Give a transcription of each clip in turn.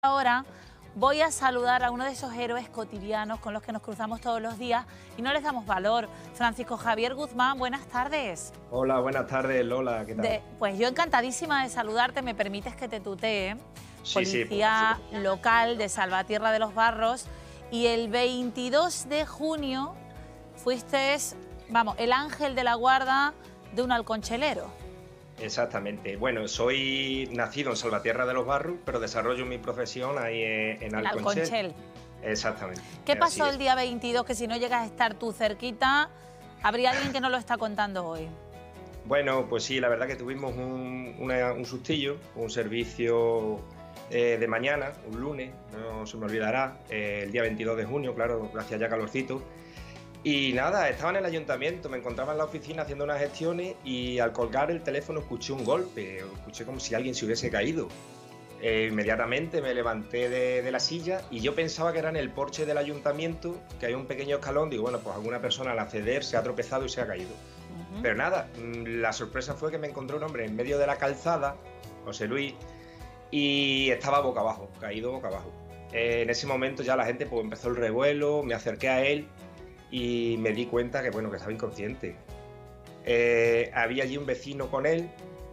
Ahora voy a saludar a uno de esos héroes cotidianos con los que nos cruzamos todos los días y no les damos valor. Francisco Javier Guzmán, buenas tardes. Hola, buenas tardes, Lola, ¿qué tal? Pues yo encantadísima de saludarte, me permites que te tutee. Sí, Policía local de Salvatierra de los Barros, y el 22 de junio fuiste, vamos, el ángel de la guarda de un alconchelero. Exactamente. Bueno, soy nacido en Salvatierra de los Barros, pero desarrollo mi profesión ahí en Alconchel. Exactamente. ¿Qué pasó el día 22 que si no llegas a estar tú cerquita, habría alguien que no lo está contando hoy? Bueno, pues sí, la verdad que tuvimos un sustillo, un servicio de mañana, un lunes, no se me olvidará, el día 22 de junio, claro, hacía ya calorcito. Y nada, estaba en el ayuntamiento, me encontraba en la oficina haciendo unas gestiones y al colgar el teléfono escuché un golpe, escuché como si alguien se hubiese caído. Inmediatamente me levanté de la silla y yo pensaba que era en el porche del ayuntamiento, que hay un pequeño escalón, digo, bueno, pues alguna persona al acceder se ha tropezado y se ha caído. Pero nada, la sorpresa fue que me encontré un hombre en medio de la calzada, José Luis, y estaba boca abajo, caído boca abajo. En ese momento ya la gente pues empezó el revuelo, me acerqué a él y me di cuenta que, bueno, que estaba inconsciente. Había allí un vecino con él.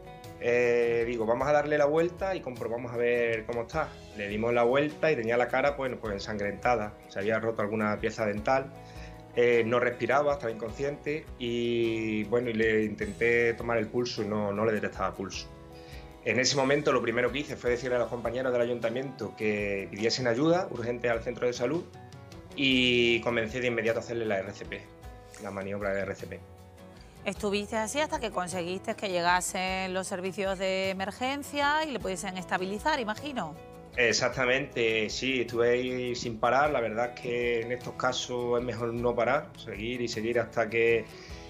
Digo, vamos a darle la vuelta y comprobamos a ver cómo está. Le dimos la vuelta y tenía la cara pues ensangrentada. Se había roto alguna pieza dental. No respiraba, estaba inconsciente y bueno, y le intenté tomar el pulso y no le detectaba pulso. En ese momento lo primero que hice fue decirle a los compañeros del ayuntamiento que pidiesen ayuda urgente al centro de salud y comencé de inmediato a hacerle la RCP, la maniobra de RCP. Estuviste así hasta que conseguiste que llegasen los servicios de emergencia y le pudiesen estabilizar, imagino. Exactamente, sí, estuve ahí sin parar. La verdad es que en estos casos es mejor no parar, seguir y seguir hasta que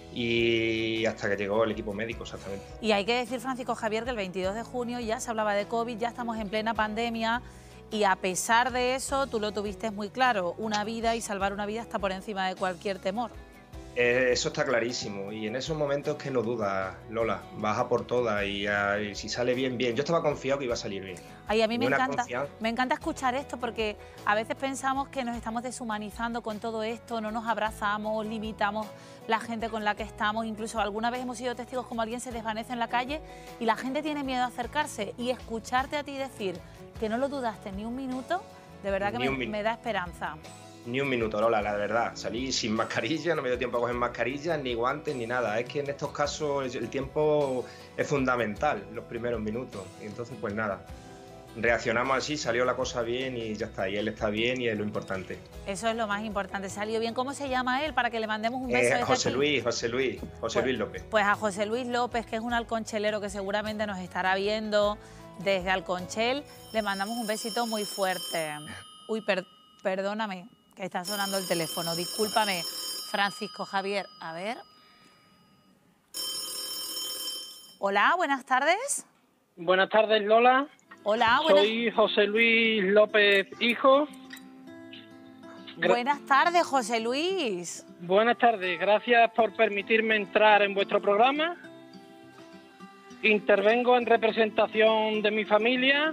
llegó el equipo médico, exactamente. Y hay que decir, Francisco Javier, que el 22 de junio ya se hablaba de COVID, ya estamos en plena pandemia y a pesar de eso, tú lo tuviste muy claro, una vida y salvar una vida está por encima de cualquier temor. Eso está clarísimo y en esos momentos que no dudas, Lola, vas a por todas y si sale bien, bien. Yo estaba confiado que iba a salir bien. Ay, a mí me encanta escuchar esto porque a veces pensamos que nos estamos deshumanizando con todo esto, no nos abrazamos, limitamos la gente con la que estamos, incluso alguna vez hemos sido testigos como alguien se desvanece en la calle y la gente tiene miedo a acercarse, y escucharte a ti decir que no lo dudaste ni un minuto, de verdad que me da esperanza. Ni un minuto, Lola, la verdad. Salí sin mascarilla, no me dio tiempo a coger mascarilla, ni guantes, ni nada. Es que en estos casos el tiempo es fundamental, los primeros minutos. Y entonces, pues nada, reaccionamos así, salió la cosa bien y ya está. Y él está bien y es lo importante. Eso es lo más importante, salió bien. ¿Cómo se llama él? Para que le mandemos un beso desde José aquí. Luis López. Pues a José Luis López, que es un alconchelero que seguramente nos estará viendo desde Alconchel, le mandamos un besito muy fuerte. Uy, perdóname, que está sonando el teléfono. Discúlpame, Francisco Javier. A ver. Hola, buenas tardes. Buenas tardes, Lola. Hola, soy José Luis López, hijo. Buenas tardes, José Luis. Buenas tardes, gracias por permitirme entrar en vuestro programa. Intervengo en representación de mi familia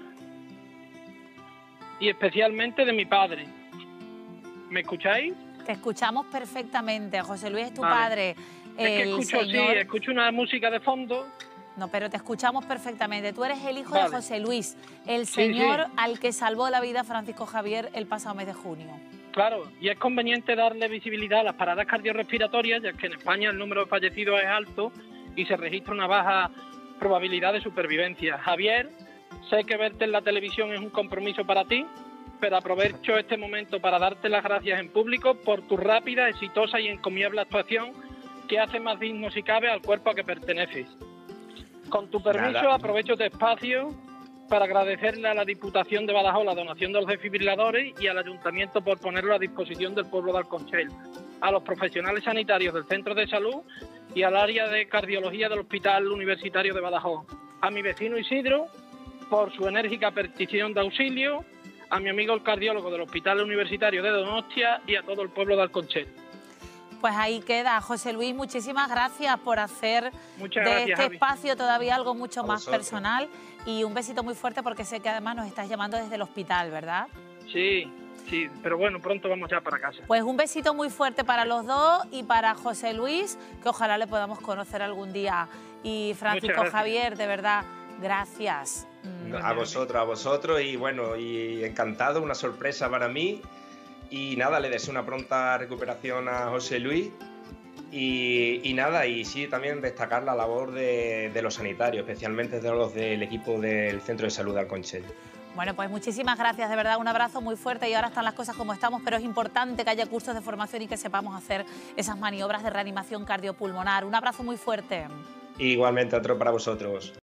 y especialmente de mi padre. ¿Me escucháis? Te escuchamos perfectamente. José Luis es tu padre. Es que escucho una música de fondo. No, pero te escuchamos perfectamente. Tú eres el hijo de José Luis, el señor al que salvó la vida Francisco Javier el pasado mes de junio. Claro, y es conveniente darle visibilidad a las paradas cardiorrespiratorias, ya que en España el número de fallecidos es alto y se registra una baja probabilidad de supervivencia. Javier, sé que verte en la televisión es un compromiso para ti, pero aprovecho este momento para darte las gracias en público por tu rápida, exitosa y encomiable actuación que hace más digno, si cabe, al cuerpo a que perteneces. Con tu permiso, aprovecho este espacio para agradecerle a la Diputación de Badajoz la donación de los desfibriladores y al Ayuntamiento por ponerlo a disposición del pueblo de Alconchel, a los profesionales sanitarios del Centro de Salud y al área de cardiología del Hospital Universitario de Badajoz, a mi vecino Isidro por su enérgica petición de auxilio, a mi amigo el cardiólogo del Hospital Universitario de Donostia y a todo el pueblo de Alconchel. Pues ahí queda. José Luis, muchísimas gracias por hacer de este Javi. espacio todavía algo mucho más vosotros. personal, y un besito muy fuerte porque sé que además nos estás llamando desde el hospital, ¿verdad? Sí, sí, pero bueno, pronto vamos ya para casa. Pues un besito muy fuerte para los dos y para José Luis, que ojalá le podamos conocer algún día. Y Francisco Javier, de verdad, gracias. A vosotros y bueno, y encantado, una sorpresa para mí. Y nada, le deseo una pronta recuperación a José Luis. Y nada, y sí, también destacar la labor de los sanitarios, especialmente de los del equipo del Centro de Salud de Alconchel. Bueno, pues muchísimas gracias, de verdad, un abrazo muy fuerte, y ahora están las cosas como estamos, pero es importante que haya cursos de formación y que sepamos hacer esas maniobras de reanimación cardiopulmonar. Un abrazo muy fuerte. Igualmente, otro para vosotros.